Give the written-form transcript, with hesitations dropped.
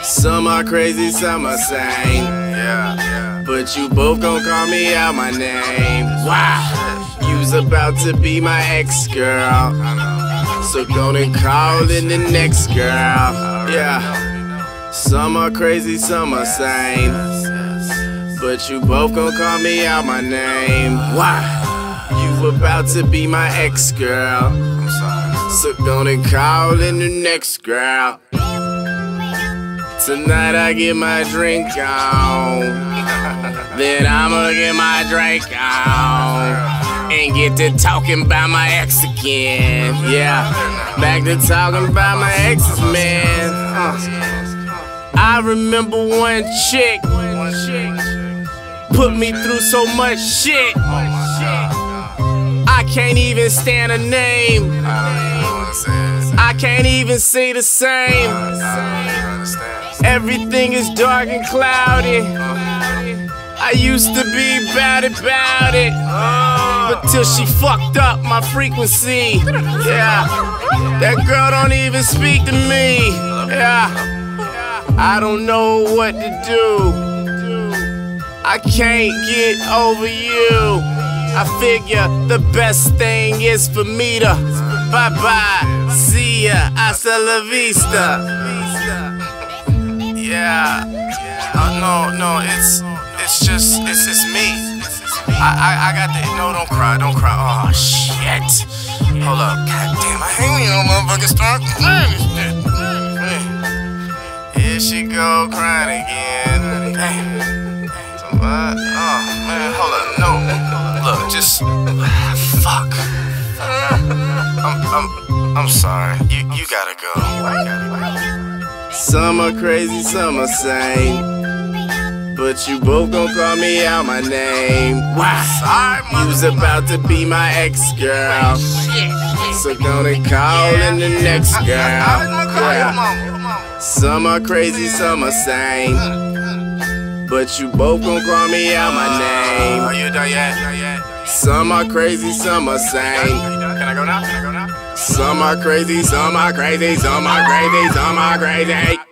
Some are crazy, some are sane. Yeah. But you both gon' call me out my name. Wow. You's about to be my ex-girl, so gonna call in the next girl. Yeah. Some are crazy, some are sane. But you both gon' call me out my name. Wow. You about to be my ex-girl, so gonna call in the next girl. Tonight I get my drink on, then I'ma get my drink on, and get to talking about my ex again. Yeah, back to talking about my exes, man. I remember one chick put me through so much shit, I can't even stand her name. I can't even see the same. Everything is dark and cloudy. I used to be bad about it, but till she fucked up my frequency. Yeah, that girl don't even speak to me. Yeah, I don't know what to do. I can't get over you. I figure the best thing is for me to bye-bye, see ya, hasta la vista. Yeah, no, it's just me. I got the, no, don't cry. Oh shit, hold up, goddamn, I hate when you motherfuckers start crying and shit. Here she go crying again. Damn. What? Oh man, hold up, no, look, just fuck. I'm sorry. You gotta go. Some are crazy, some are sane, but you both gon' call me out my name. Wow. You's about to be my ex-girl, so gonna call in the next girl. Yeah. Some are crazy, some are sane, but you both gon' call me out my name. Are you done yet? Some are crazy, some are sane. Can I go now? Some are crazy, some are crazy, some are crazy, some are crazy.